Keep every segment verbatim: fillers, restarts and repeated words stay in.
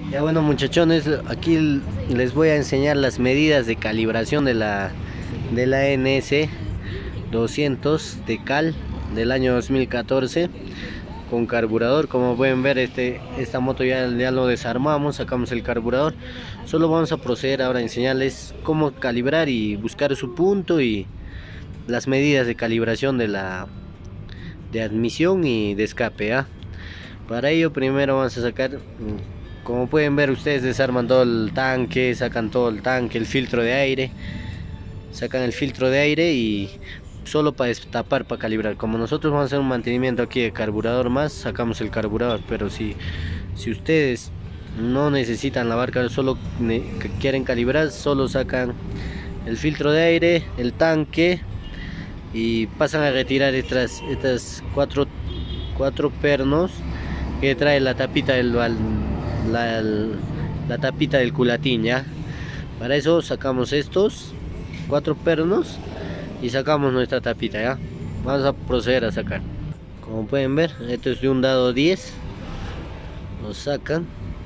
Ya bueno muchachones, aquí les voy a enseñar las medidas de calibración de la de la N S doscientos de cal del año dos mil catorce con carburador. Como pueden ver, este esta moto ya, ya lo desarmamos, sacamos el carburador. Solo vamos a proceder ahora a enseñarles cómo calibrar y buscar su punto y las medidas de calibración de la de admisión y de escape, ¿ah? Para ello primero vamos a sacar, como pueden ver ustedes, desarman todo el tanque, sacan todo el tanque, el filtro de aire, sacan el filtro de aire y solo para destapar, para calibrar. Como nosotros vamos a hacer un mantenimiento aquí de carburador más, sacamos el carburador. Pero si, si ustedes no necesitan lavar, solo quieren calibrar, solo sacan el filtro de aire, el tanque y pasan a retirar estas, estas cuatro, cuatro pernos que trae la tapita del la, la tapita del culatín, ¿ya? Para eso sacamos estos cuatro pernos y sacamos nuestra tapita, ¿ya? Vamos a proceder a sacar. Como pueden ver, esto es de un dado diez. Lo sacan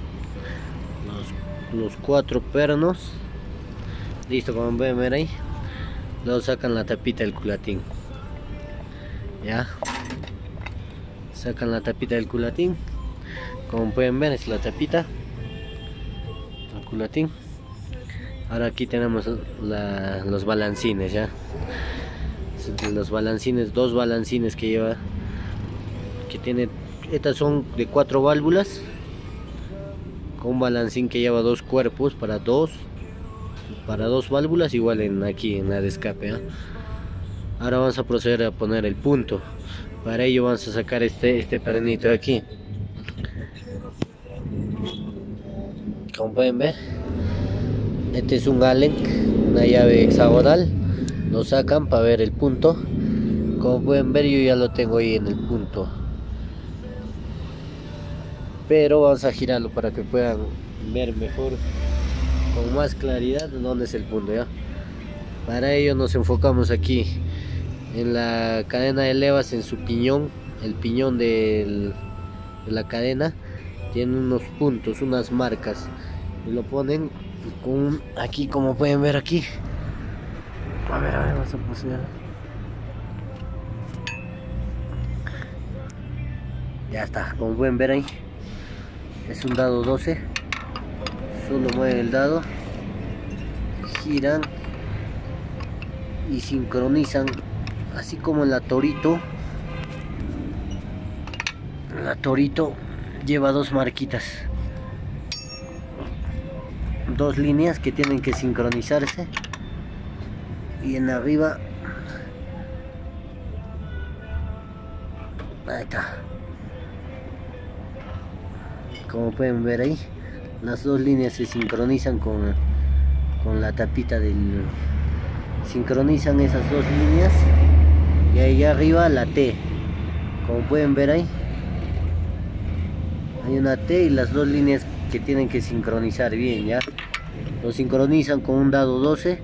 los, los cuatro pernos. Listo, como pueden ver ahí. Luego sacan la tapita del culatín, ya. Sacan la tapita del culatín. Como pueden ver, es la tapita del culatín. Ahora aquí tenemos la, los balancines, ya. Los balancines, dos balancines que lleva, que tiene, estas son de cuatro válvulas, con un balancín que lleva dos cuerpos para dos, para dos válvulas, igual en aquí en la de escape, ¿eh? Ahora vamos a proceder a poner el punto. Para ello vamos a sacar este, este pernito de aquí. Como pueden ver, este es un Allen, una llave hexagonal. Lo sacan para ver el punto. Como pueden ver, yo ya lo tengo ahí en el punto, pero vamos a girarlo para que puedan ver mejor, con más claridad, dónde es el punto, ¿ya? Para ello nos enfocamos aquí en la cadena de levas, en su piñón. El piñón del, de la cadena tiene unos puntos, unas marcas, y lo ponen con aquí, como pueden ver aquí. A ver, a ver, vamos a proceder. Ya está, como pueden ver ahí, es un dado doce. Solo mueven el dado, giran y sincronizan, así como en la Torito. La Torito lleva dos marquitas, dos líneas que tienen que sincronizarse, y en arriba, ahí está. Como pueden ver ahí, las dos líneas se sincronizan con, con la tapita del... Sincronizan esas dos líneas, y ahí arriba la T. Como pueden ver ahí, hay una T y las dos líneas que tienen que sincronizar bien, ¿ya? Lo sincronizan con un dado doce.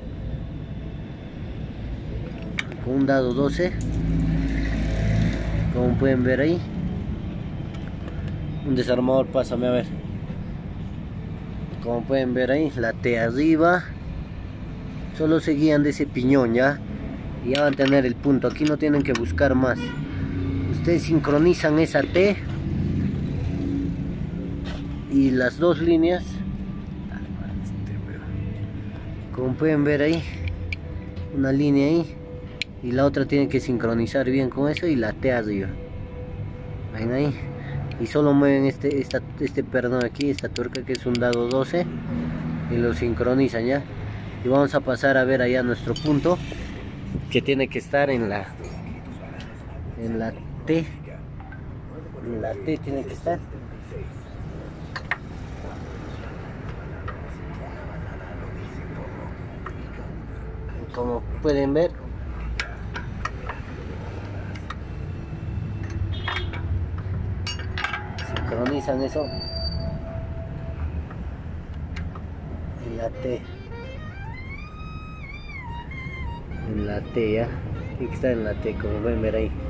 Con un dado doce. Como pueden ver ahí. Un desarmador, pásame a ver. Como pueden ver ahí, la T arriba. Solo se guían de ese piñón, ¿ya? Y ya van a tener el punto. Aquí no tienen que buscar más. Ustedes sincronizan esa T y las dos líneas. Como pueden ver ahí, una línea ahí y la otra tiene que sincronizar bien con eso, y la T arriba. Ven ahí. Y solo mueven este, esta, este perdón aquí, esta tuerca, que es un dado doce, y lo sincronizan, ya. Y vamos a pasar a ver allá nuestro punto, que tiene que estar en la en la T. En la T tiene que estar. Como pueden ver, sincronizan eso en la T, en la T, ya tiene que estar en la T, como pueden ver ahí,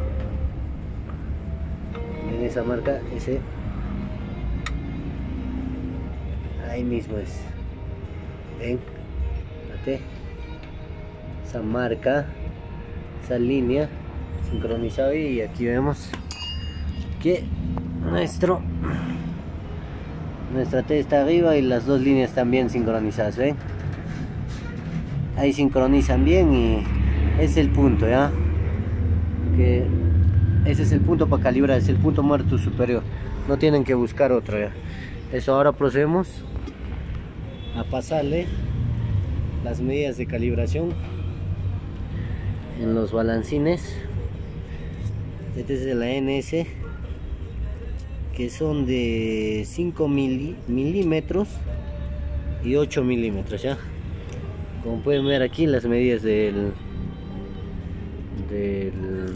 en esa marca, ese ahí mismo es. Ven, fíjate, esa marca, esa línea sincronizada, y aquí vemos que nuestro nuestra T está arriba y las dos líneas también sincronizadas. ¿Ven? Ahí sincronizan bien y ese es el punto, ya que ese es el punto para calibrar, es el punto muerto superior, no tienen que buscar otro. Ya eso, ahora procedemos a pasarle las medidas de calibración en los balancines. Este es de la N S, que son de cinco milímetros y ocho milímetros. Ya como pueden ver aquí las medidas del, del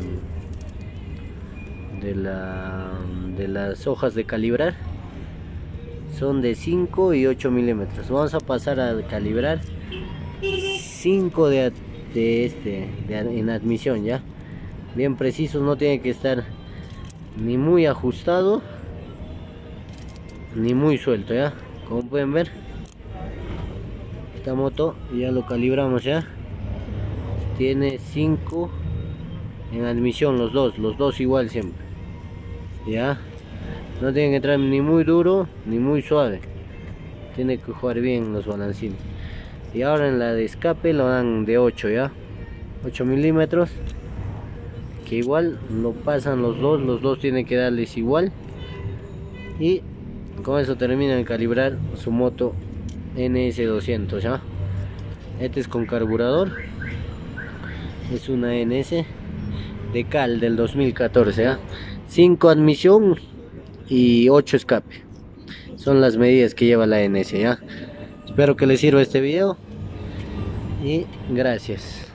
de la de las hojas de calibrar son de cinco y ocho milímetros. Vamos a pasar a calibrar cinco de, de este de, en admisión, ya bien precisos, no tiene que estar ni muy ajustado ni muy suelto. Ya como pueden ver, esta moto ya lo calibramos, ya tiene cinco en admisión, los dos los dos igual siempre. Ya no tiene que entrar ni muy duro ni muy suave, tiene que jugar bien los balancines. Y ahora en la de escape lo dan de ocho, ya ocho milímetros, que igual lo pasan los dos, los dos tienen que darles igual, y con eso terminan de calibrar su moto N S doscientos. Ya este es con carburador, es una N S de cal del dos mil catorce, ¿ya? cinco admisión y ocho escape, son las medidas que lleva la N S. Ya espero que les sirva este video y gracias.